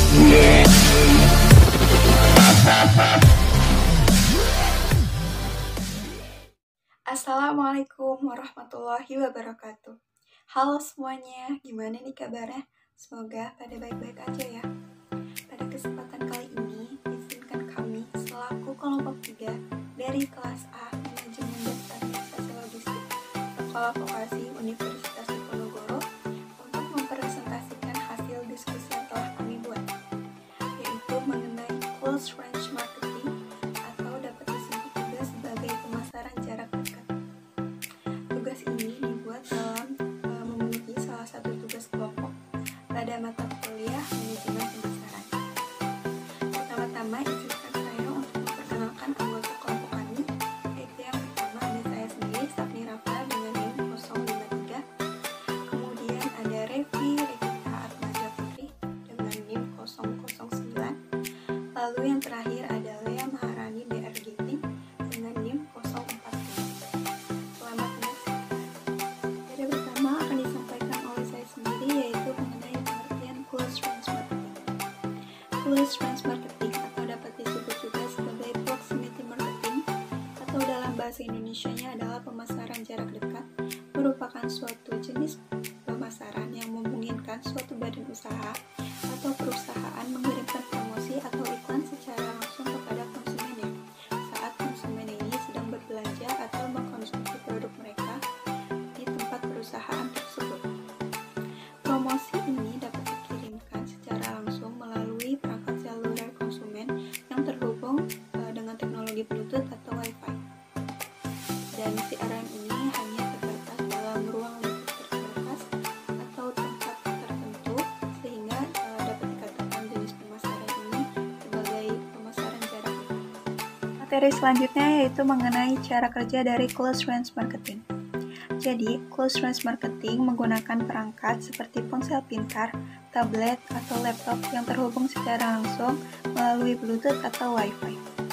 Assalamualaikum warahmatullahi wabarakatuh. Halo semuanya, gimana nih kabarnya? Semoga pada baik-baik aja ya. Pada kesempatan kali ini, izinkan kami selaku kelompok 3 dari kelas A Manajemen dan Administrasi Logistik Sekolah Vokasi Universitas Diponegoro untuk mempresentasikan hasil diskusi yang telah kami buat, yaitu mengenai close range marketing atau dapat disebut juga sebagai pemasaran jarak dekat. Tugas ini dibuat dalam memenuhi salah satu tugas kelompok pada mata kuliah manajemen pemasaran. Pertama-tama izinkan saya untuk memperkenalkan anggota kelompok kami, yaitu yang pertama ada saya sendiri, Sapni Rafa dengan NIM 053. Kemudian ada Revita Atmaja Putri dengan NIM 009. Lalu yang terakhir ada Lea Maharani DR Ginting dengan NIM 040. Selamat menyaksikan. Pada pertama akan disampaikan oleh saya sendiri, yaitu mengenai pengertian close range marketing. Close range marketing atau dapat disebut juga sebagai proximity marketing atau dalam bahasa Indonesianya adalah pemasaran jarak dekat, merupakan suatu jenis pemasaran yang memungkinkan suatu badan usaha atau perusahaan mengirimkan promosi atau iklan secara langsung kepada konsumennya saat konsumen ini sedang berbelanja atau mengkonsumsi produk mereka di tempat perusahaan tersebut. Promosi ini dapat dikirimkan secara langsung melalui perangkat seluler konsumen yang terhubung dengan teknologi Bluetooth atau Wi-Fi. Dan CRM ini hanya terbatas dalam ruang lingkup terbatas atau tempat tertentu, sehingga dapat dikatakan jenis pemasaran ini sebagai pemasaran jarak dekat. Materi selanjutnya yaitu mengenai cara kerja dari close range marketing. Jadi, close range marketing menggunakan perangkat seperti ponsel pintar, tablet, atau laptop yang terhubung secara langsung melalui Bluetooth atau Wi-Fi.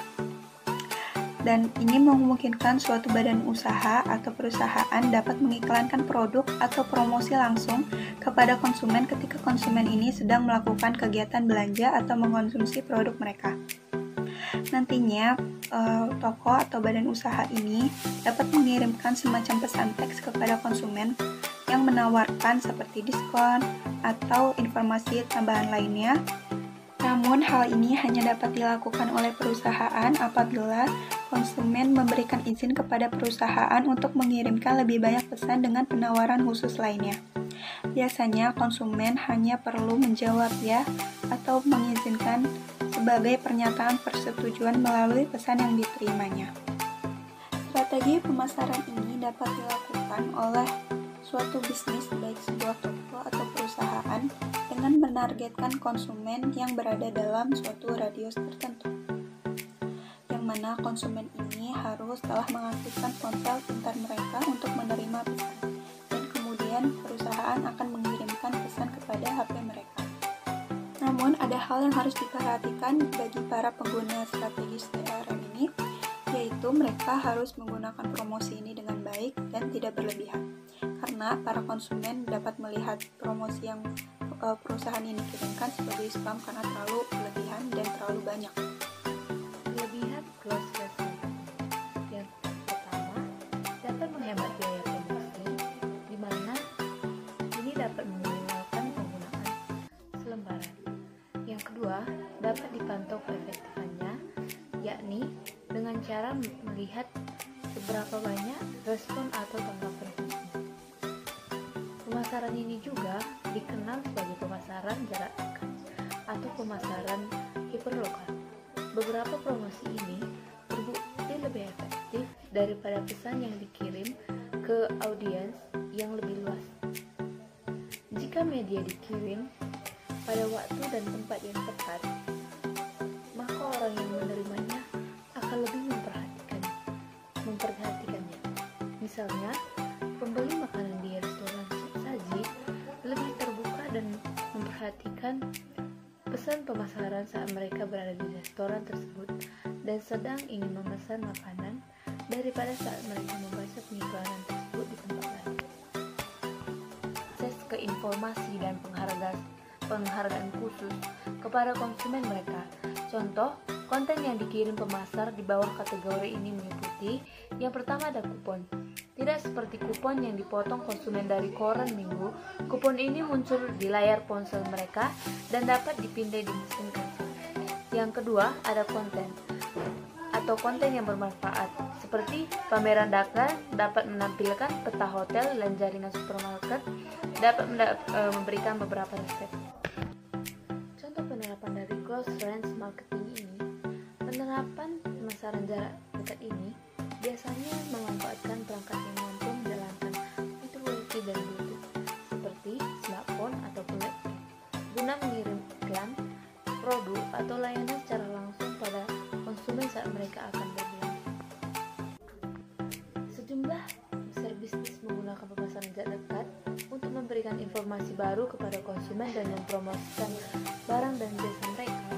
Dan ini memungkinkan suatu badan usaha atau perusahaan dapat mengiklankan produk atau promosi langsung kepada konsumen ketika konsumen ini sedang melakukan kegiatan belanja atau mengkonsumsi produk mereka. Nantinya, toko atau badan usaha ini dapat mengirimkan semacam pesan teks kepada konsumen yang menawarkan seperti diskon atau informasi tambahan lainnya. Namun, hal ini hanya dapat dilakukan oleh perusahaan apabila konsumen memberikan izin kepada perusahaan untuk mengirimkan lebih banyak pesan dengan penawaran khusus lainnya. Biasanya, konsumen hanya perlu menjawab ya atau mengizinkan sebagai pernyataan persetujuan melalui pesan yang diterimanya. Strategi pemasaran ini dapat dilakukan oleh suatu bisnis, baik sebuah toko atau perusahaan, dengan menargetkan konsumen yang berada dalam suatu radius tertentu, yang mana konsumen ini harus telah mengaktifkan ponsel pintar mereka untuk menerima pesan, dan kemudian perusahaan akan mengirimkan pesan kepada HP mereka. Namun, ada hal yang harus diperhatikan bagi para pengguna strategi CRM ini, yaitu mereka harus menggunakan promosi ini dengan baik dan tidak berlebihan, karena para konsumen dapat melihat promosi yang perusahaan ini kirimkan sebagai spam karena terlalu berlebihan dan terlalu banyak. Kelebihan close range marketing yang pertama, dapat menghemat biaya promosi, di mana ini dapat meminimalkan penggunaan selembaran. Yang kedua, dapat dipantau keefektifannya, yakni dengan cara melihat seberapa banyak respon atau tanggapan konsumen. Pemasaran ini juga dikenal sebagai pemasaran jarak dekat atau pemasaran hiperlokal. Beberapa promosi ini terbukti lebih efektif daripada pesan yang dikirim ke audiens yang lebih luas. Jika media dikirim pada waktu dan tempat yang tepat, maka orang yang menerimanya akan lebih memperhatikannya. Misalnya, pembeli makanan di restoran saji lebih terbuka dan memperhatikan pesan pemasaran saat mereka berada di restoran tersebut dan sedang ingin memesan makanan daripada saat mereka membaca pengiklanan tersebut di tempat lain. Akses ke informasi dan penghargaan khusus kepada konsumen mereka. Contoh, konten yang dikirim pemasar di bawah kategori ini meliputi: yang pertama ada kupon. Tidak seperti kupon yang dipotong konsumen dari koran minggu, kupon ini muncul di layar ponsel mereka dan dapat dipindai di mesin kasir. Yang kedua ada konten atau konten yang bermanfaat, seperti pameran dagang dapat menampilkan peta hotel dan jaringan supermarket dapat memberikan beberapa resep. Contoh penerapan dari close range marketing ini, penerapan pemasaran jarak dekat ini biasanya memanfaatkan perangkat yang mampu menjalankan fitur Wi-Fi dan Bluetooth, seperti smartphone ataupun laptop, guna mengirim iklan, produk atau layanan secara langsung pada konsumen saat mereka akan berbelanja. Sejumlah besar bisnis menggunakan pemasaran jarak dekat untuk memberikan informasi baru kepada konsumen dan mempromosikan barang dan jasa mereka.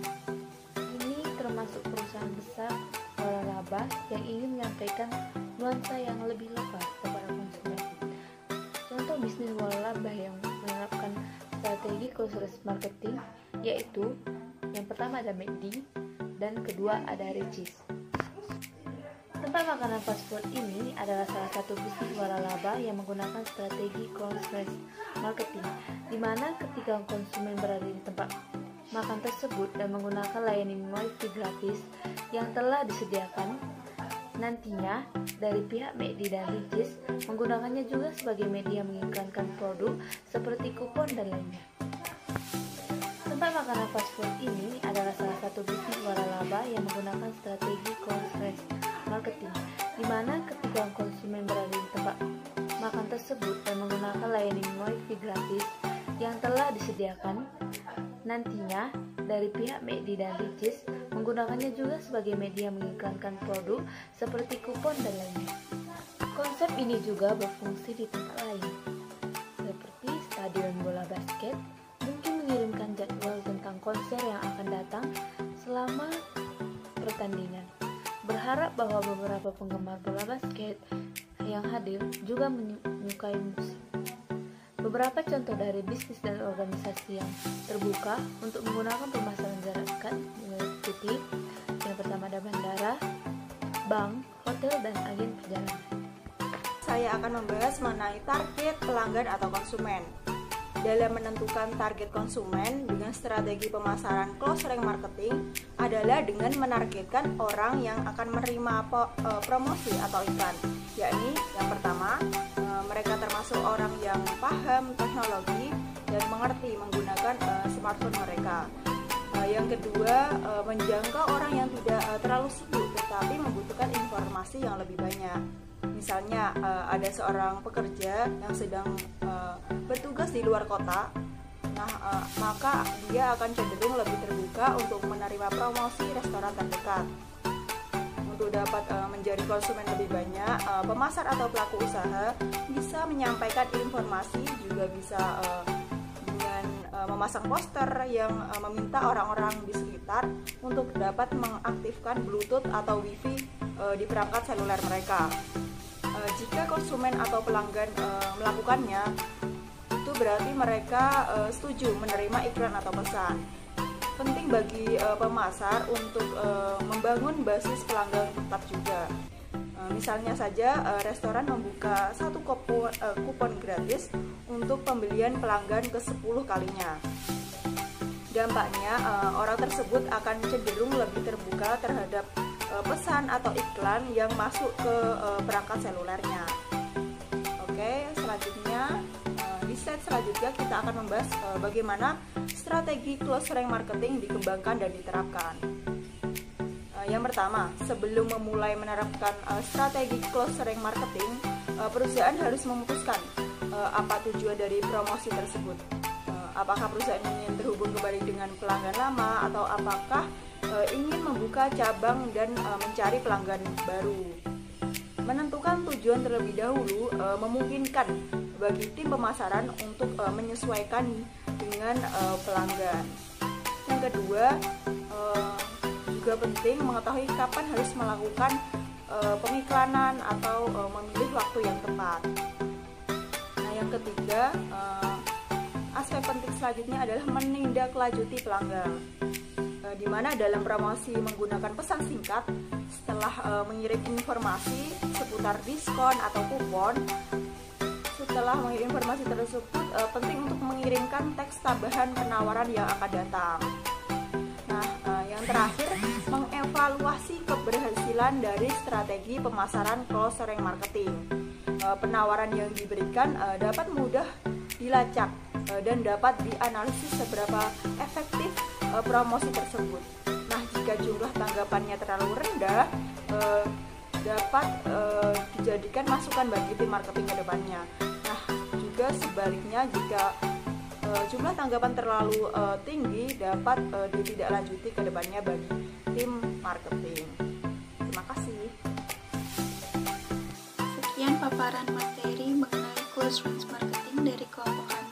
Ini termasuk perusahaan besar waralaba yang ingin menyampaikan nuansa yang lebih lokal kepada konsumen. Contoh bisnis waralaba yang menerapkan strategi close range marketing yaitu yang pertama ada McD dan kedua ada Richeese. Tempat makanan fast food ini adalah salah satu bisnis waralaba yang menggunakan strategi close range marketing, di mana ketika konsumen berada di tempat makan tersebut dan menggunakan layanan Wi-Fi gratis yang telah disediakan, nantinya dari pihak McD dan Richeese menggunakannya juga sebagai media mengiklankan produk seperti kupon dan lainnya. Tempat makanan fast food ini adalah salah satu bisnis waralaba yang menggunakan strategi close range marketing, di mana ketika konsumen berada di tempat makan tersebut dan menggunakan layanan Wi-Fi gratis yang telah disediakan, nantinya dari pihak McD dan Richeese menggunakannya juga sebagai media mengiklankan produk seperti kupon dan lainnya. Konsep ini juga berfungsi di tempat lain, seperti stadion bola basket, mungkin mengirimkan jadwal tentang konser yang akan datang selama pertandingan. Berharap bahwa beberapa penggemar bola basket yang hadir juga menyukai musik. Beberapa contoh dari bisnis dan organisasi yang terbuka untuk menggunakan pemasaran jarak dekat meliputi: yang pertama ada bandara, bank, hotel, dan agen perjalanan. Saya akan membahas mengenai target pelanggan atau konsumen. Dalam menentukan target konsumen dengan strategi pemasaran close range marketing adalah dengan menargetkan orang yang akan menerima promosi atau iklan, yakni yang pertama, mereka termasuk orang yang paham teknologi dan mengerti menggunakan smartphone mereka. Yang kedua, menjangkau orang yang tidak terlalu sibuk tetapi membutuhkan informasi yang lebih banyak. Misalnya ada seorang pekerja yang sedang bertugas di luar kota, maka dia akan cenderung lebih terbuka untuk menerima promosi restoran terdekat. Untuk dapat menjadi konsumen lebih banyak, pemasar atau pelaku usaha bisa menyampaikan informasi, juga bisa dengan memasang poster yang meminta orang-orang di sekitar untuk dapat mengaktifkan Bluetooth atau Wi-Fi di perangkat seluler mereka. Jika konsumen atau pelanggan melakukannya, itu berarti mereka setuju menerima iklan atau pesan. Penting bagi pemasar untuk membangun basis pelanggan tetap juga. Misalnya saja restoran membuka satu kupon gratis untuk pembelian pelanggan ke 10 kalinya. Dampaknya orang tersebut akan cenderung lebih terbuka terhadap pesan atau iklan yang masuk ke perangkat selulernya. Oke, selanjutnya di slide selanjutnya kita akan membahas bagaimana strategi close range marketing dikembangkan dan diterapkan. Yang pertama, sebelum memulai menerapkan strategi close range marketing, perusahaan harus memutuskan apa tujuan dari promosi tersebut. Apakah perusahaan ingin terhubung kembali dengan pelanggan lama atau apakah ingin membuka cabang dan mencari pelanggan baru. Menentukan tujuan terlebih dahulu memungkinkan bagi tim pemasaran untuk menyesuaikan dengan pelanggan. Yang kedua, juga penting mengetahui kapan harus melakukan pengiklanan atau memilih waktu yang tepat. Nah, yang ketiga, aspek penting selanjutnya adalah menindaklanjuti pelanggan, di mana dalam promosi menggunakan pesan singkat setelah mengirim informasi seputar diskon atau kupon. Setelah mengirim informasi tersebut, penting untuk mengirimkan teks tambahan penawaran yang akan datang. Nah, yang terakhir, mengevaluasi keberhasilan dari strategi pemasaran cross-selling marketing. Penawaran yang diberikan dapat mudah dilacak dan dapat dianalisis seberapa efektif promosi tersebut. Nah, jika jumlah tanggapannya terlalu rendah, dapat dijadikan masukan bagi tim marketing ke depannya. Nah, juga sebaliknya jika jumlah tanggapan terlalu tinggi, dapat ditindaklanjuti ke depannya bagi tim marketing. Terima kasih. Sekian paparan materi mengenai close range marketing dari kelompok